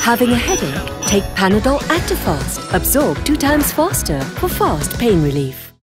Having a headache? Take Panadol Actifast. Absorb 2 times faster for fast pain relief.